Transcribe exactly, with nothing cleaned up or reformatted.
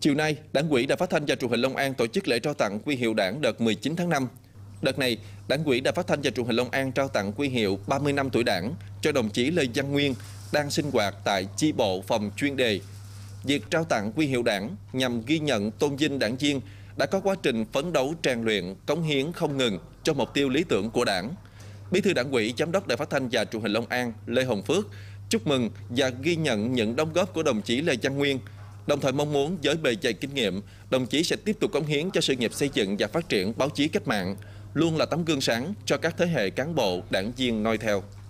Chiều nay, Đảng ủy Đài Phát thanh và Truyền hình Long An tổ chức lễ trao tặng huy hiệu Đảng đợt mười chín tháng năm. Đợt này, Đảng ủy Đài Phát thanh và Truyền hình Long An trao tặng huy hiệu ba mươi năm tuổi Đảng cho đồng chí Lê Văn Nguyên đang sinh hoạt tại chi bộ phòng chuyên đề. Việc trao tặng huy hiệu Đảng nhằm ghi nhận tôn vinh đảng viên đã có quá trình phấn đấu rèn luyện, cống hiến không ngừng cho mục tiêu lý tưởng của Đảng. Bí thư Đảng ủy, Giám đốc Đài Phát thanh và Truyền hình Long An Lê Hồng Phước chúc mừng và ghi nhận những đóng góp của đồng chí Lê Văn Nguyên, đồng thời mong muốn với bề dày kinh nghiệm, đồng chí sẽ tiếp tục cống hiến cho sự nghiệp xây dựng và phát triển báo chí cách mạng, luôn là tấm gương sáng cho các thế hệ cán bộ, đảng viên noi theo.